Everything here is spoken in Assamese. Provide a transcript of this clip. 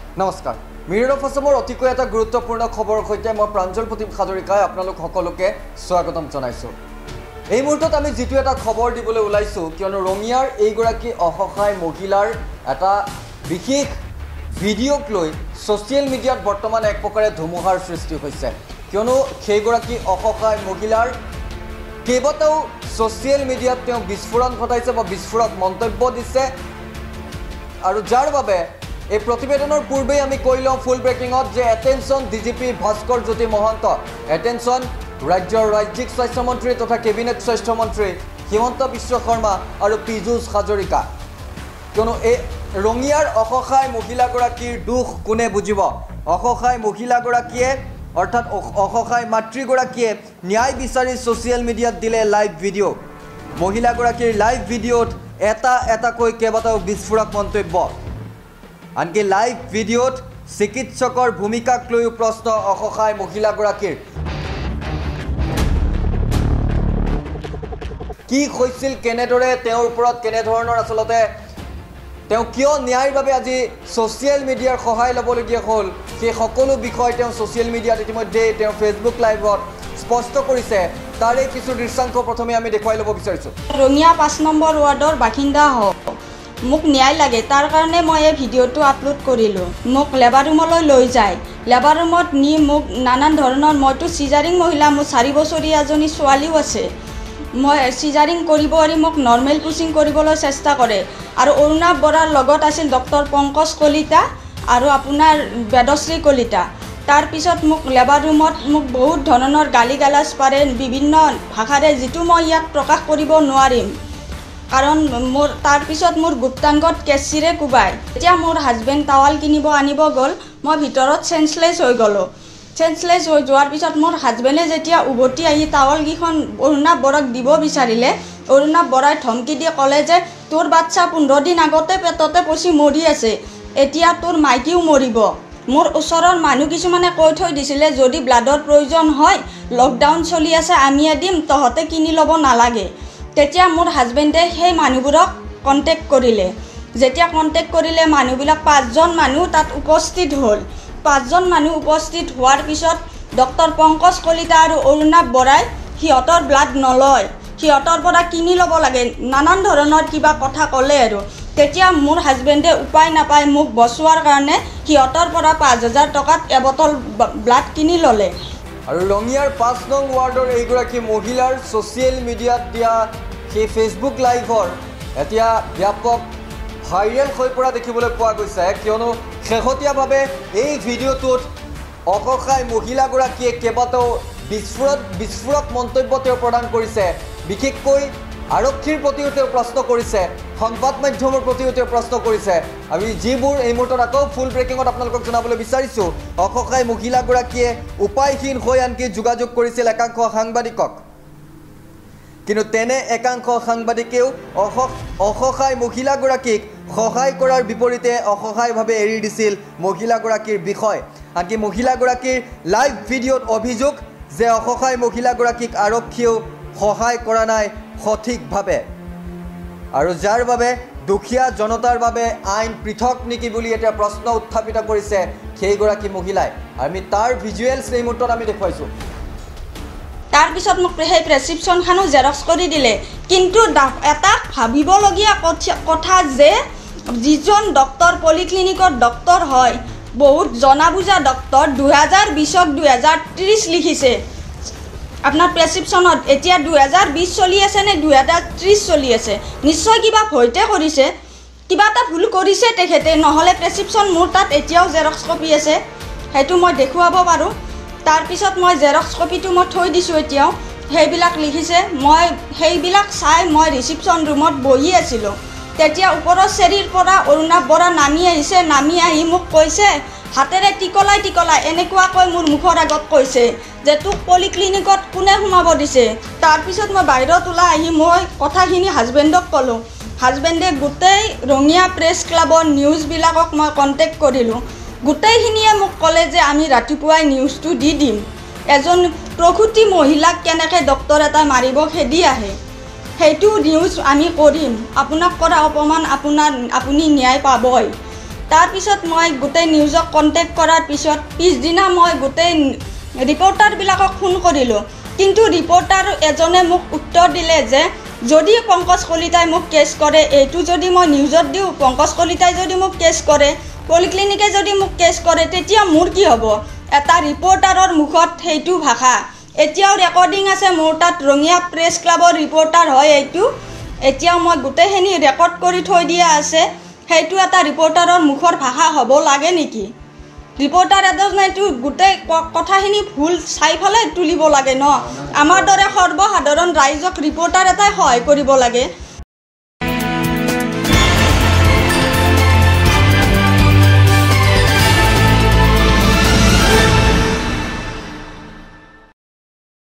নমস্কাৰ মিৰর অফ আসামৰ অতিকৈ এটা গুৰুত্বপূৰ্ণ খবৰৰ সৈতে মই প্ৰাঞ্জল প্ৰতীপ হাজৰিকাই আপোনালোক সকলোকে স্বাগতম জনাইছোঁ। এই মুহূৰ্তত আমি যেটো এটা খবৰ দিবলৈ ওলাইছোঁ কিয়নো ৰঙিয়াৰ এইগৰাকী অসহায় মহিলাৰ এটা বিশেষ ভিডিঅ'ক লৈ ছ'চিয়েল মিডিয়াত বৰ্তমান এক প্ৰকাৰে ধুমুহাৰ সৃষ্টি হৈছে কিয়নো সেইগৰাকী অসহায় মহিলাৰ কেইবাটাও ছ'চিয়েল মিডিয়াত তেওঁ বিস্ফোৰণ ঘটাইছে বা বিস্ফোৰক মন্তব্য দিছে আৰু যাৰ বাবে এই প্ৰতিবেদনৰ পূৰ্বে আমি কৈ লওঁ ফুল ব্ৰেকিঙত যে attention DGP Bhaskar Jyoti Mahanta, attention ৰাজ্যৰ ৰাজ্যিক স্বাস্থ্যমন্ত্ৰী তথা কেবিনেট স্বাস্থ্যমন্ত্ৰী হিমন্ত বিশ্ব শৰ্মা আৰু পীযুষ হাজৰিকা। কিয়নো এই ৰঙিয়াৰ অসহায় মহিলাগৰাকীৰ দুখ কোনে বুজিব? অসহায় মহিলাগৰাকীয়ে অৰ্থাৎ অসহায় মাতৃগৰাকীয়ে ন্যায় বিচাৰি ছ'চিয়েল মিডিয়াত দিলে লাইভ ভিডিঅ'। মহিলাগৰাকীৰ লাইভ ভিডিঅ'ত এটাকৈ কেইবাটাও বিস্ফোৰক মন্তব্য। আনকি লাইভ ভিডিঅ'ত চিকিৎসকৰ ভূমিকাক লৈও প্ৰশ্ন অসহায় মহিলাগৰাকীৰ। কি হৈছিল, কেনেদৰে তেওঁৰ ওপৰত কেনেধৰণৰ আচলতে তেওঁ কিয় ন্যায়ৰ বাবে আজি ছ'চিয়েল মিডিয়াৰ সহায় ল'বলগীয়া হ'ল, সেই সকলো বিষয় তেওঁ ছ'চিয়েল মিডিয়াত ইতিমধ্যে তেওঁ ফেচবুক লাইভত স্পষ্ট কৰিছে। তাৰে কিছু দৃশ্যাংশ প্ৰথমে আমি দেখুৱাই ল'ব বিচাৰিছোঁ। ৰঙিয়া 5 নম্বৰ ৱাৰ্ডৰ বাসিন্দা হওক, মোক ন্যায় লাগে, তাৰ কাৰণে মই এই ভিডিঅ'টো আপলোড কৰিলোঁ। মোক লেবাৰ ৰুমলৈ লৈ যায়, লেবাৰ ৰুমত নি মোক নানান ধৰণৰ, মইতো চিজাৰিং মহিলা, মোৰ 4 বছৰীয়া এজনী ছোৱালীও আছে, মই চিজাৰিং কৰিব এৰি মোক নৰ্মেল পুচিং কৰিবলৈ চেষ্টা কৰে। আৰু অৰুণাভ বৰাৰ লগত আছিল ডক্টৰ পংকজ কলিতা আৰু আপোনাৰ বেদশ্ৰী কলিতা। তাৰপিছত মোক লেবাৰ ৰুমত মোক বহুত ধৰণৰ গালি গালাজ পাৰে বিভিন্ন ভাষাৰে, যিটো মই ইয়াত প্ৰকাশ কৰিব নোৱাৰিম কাৰণ মোৰ তাৰপিছত মোৰ গুপ্তাংগত কেঁচিৰে কোবাই। যেতিয়া মোৰ হাজবেণ্ড টাৱাল কিনিব আনিব গ'ল, মই ভিতৰত চেঞ্চলেছ হৈ গ'লোঁ। চেঞ্চলেছ হৈ যোৱাৰ পিছত মোৰ হাজবেণ্ডে যেতিয়া উভতি আহি টাৱালকেইখন অৰুণাভ বৰাক দিব বিচাৰিলে, অৰুণাভ বৰাই ধমকি দি ক'লে যে তোৰ বাচ্চা 15 দিন আগতে পেটতে পচি মৰি আছে, এতিয়া তোৰ মাইকীও মৰিব। মোৰ ওচৰৰ মানুহ কিছুমানে কৈ থৈ দিছিলে যদি ব্লাডৰ প্ৰয়োজন হয়, লকডাউন চলি আছে, আমিয়ে দিম, তহঁতে কিনি ল'ব নালাগে। তেতিয়া মোৰ হাজবেণ্ডে সেই মানুহবোৰক কণ্টেক্ট কৰিলে। যেতিয়া কণ্টেক্ট কৰিলে মানুহবিলাক 5জন মানুহ তাত উপস্থিত হ'ল। 5জন মানুহ উপস্থিত হোৱাৰ পিছত ডক্টৰ পংকজ কলিতা আৰু অৰুণাভ বৰাই সিহঁতৰ ব্লাড নলয়, সিহঁতৰ পৰা কিনি ল'ব লাগে, নানান ধৰণৰ কিবা কথা ক'লে আৰু। তেতিয়া মোৰ হাজবেণ্ডে উপায় নাপায় মোক বচোৱাৰ কাৰণে সিহঁতৰ পৰা 5000 টকাত এবটল ব্লাড কিনি ল'লে। আৰু ৰঙিয়াৰ 5 নং ৱাৰ্ডৰ এইগৰাকী মহিলাৰ ছ'চিয়েল মিডিয়াত দিয়া সেই ফেচবুক লাইভৰ এতিয়া ব্যাপক ভাইৰেল হৈ পৰা দেখিবলৈ পোৱা গৈছে কিয়নো শেহতীয়াভাৱে এই ভিডিঅ'টোত অসহায় মহিলাগৰাকীয়ে কেইবাটাও বিস্ফোৰক মন্তব্য তেওঁ প্ৰদান কৰিছে। বিশেষকৈ আৰক্ষীৰ প্ৰতিও তেওঁ প্ৰশ্ন কৰিছে, সংবাদ মাধ্যমৰ প্ৰতিও তেওঁ প্ৰশ্ন কৰিছে। আমি যিবোৰ এই মুহূৰ্তত আকৌ ফুল ব্ৰেকিঙত আপোনালোকক জনাবলৈ বিচাৰিছোঁ, অসহায় মহিলাগৰাকীয়ে উপায়হীন হৈ আনকি যোগাযোগ কৰিছিল একাংশ সাংবাদিকক। কিন্তু তেনে একাংশ সাংবাদিকেও অসহায় মহিলাগৰাকীক সহায় কৰাৰ বিপৰীতে অসহায়ভাৱে এৰি দিছিল মহিলাগৰাকীৰ বিষয়। আনকি মহিলাগৰাকীৰ লাইভ ভিডিঅ'ত অভিযোগ যে অসহায় মহিলাগৰাকীক আৰক্ষীয়েও সহায় কৰা নাই সঠিকভাৱে, আৰু যাৰ বাবে দুখীয়া জনতাৰ বাবে আইন পৃথক নেকি বুলি এতিয়া প্ৰশ্ন উত্থাপিত কৰিছে সেইগৰাকী মহিলাই। আমি তাৰ ভিজুৱেলছ এই মুহূৰ্তত আমি দেখুৱাইছোঁ। তাৰপিছত মোক সেই প্ৰেছক্ৰিপশ্যনখনো জেৰক্স কৰি দিলে। কিন্তু এটা ভাবিবলগীয়া কথা যে যিজন ডক্টৰ পলিক্লিনিকত ডক্টৰ হয়, বহুত জনা বুজা ডক্টৰ, 2020ক 2030 লিখিছে আপোনাৰ প্ৰেছক্ৰিপশ্যনত। এতিয়া 2020 চলি আছে নে 2030 চলি আছে? নিশ্চয় কিবা ভয়তে কৰিছে, কিবা এটা ভুল কৰিছে তেখেতে, নহ'লে প্ৰেছক্ৰিপশ্যন মোৰ তাত এতিয়াও জেৰক্স কপি আছে, সেইটো মই দেখুৱাব পাৰোঁ। তাৰপিছত মই জেৰক্স কপিটো মই থৈ দিছোঁ এতিয়াও, সেইবিলাক লিখিছে। মই সেইবিলাক চাই মই ৰিচিপশ্যন ৰুমত বহি আছিলোঁ। তেতিয়া ওপৰৰ চেৰীৰ পৰা অৰুণাভ বৰা নামি আহিছে, নামি আহি মোক কৈছে হাতেৰে টিকলাই এনেকুৱাকৈ মোৰ মুখৰ আগত কৈছে যে তোক পলিক্লিনিকত কোনে সোমাব দিছে। তাৰপিছত মই বাহিৰত ওলাই আহি মই কথাখিনি হাজবেণ্ডক ক'লোঁ। হাজবেণ্ডে গোটেই ৰঙিয়া প্ৰেছ ক্লাবৰ নিউজবিলাকক মই কণ্টেক্ট কৰিলোঁ। গোটেইখিনিয়ে মোক ক'লে যে আমি ৰাতিপুৱাই নিউজটো দি দিম, এজন প্ৰসূতি মহিলাক কেনেকৈ ডক্টৰ এটাই মাৰিব খেদি আহে, সেইটো নিউজ আমি কৰিম, আপোনাক কৰা অপমান আপুনি ন্যায় পাবই। তাৰপিছত মই গোটেই নিউজক কণ্টেক্ট কৰাৰ পিছত পিছদিনা মই গোটেই ৰিপৰ্টাৰবিলাকক ফোন কৰিলোঁ, কিন্তু ৰিপৰ্টাৰ এজনে মোক উত্তৰ দিলে যে যদি পংকজ কলিতাই মোক কেছ কৰে, এইটো যদি মই নিউজত দিওঁ, পংকজ কলিতাই যদি মোক কেছ কৰে, পলিক্লিনিকে যদি মোক কেছ কৰে, তেতিয়া মোৰ কি হ'ব? এটা ৰিপৰ্টাৰৰ মুখত সেইটো ভাষা এতিয়াও ৰেকৰ্ডিং আছে মোৰ তাত। ৰঙিয়া প্ৰেছ ক্লাবৰ ৰিপৰ্টাৰ হয় এইটো, এতিয়াও মই গোটেইখিনি ৰেকৰ্ড কৰি থৈ দিয়া আছে। সেইটো এটা ৰিপৰ্টাৰৰ মুখৰ ভাষা হ'ব লাগে নেকি? ৰিপৰ্টাৰ এজনেতো গোটেই কথাখিনি ভুল চাই পেলাই তুলিব লাগে ন। আমাৰ দৰে সৰ্বসাধাৰণ ৰাইজক ৰিপৰ্টাৰ এটাই সহায় কৰিব লাগে।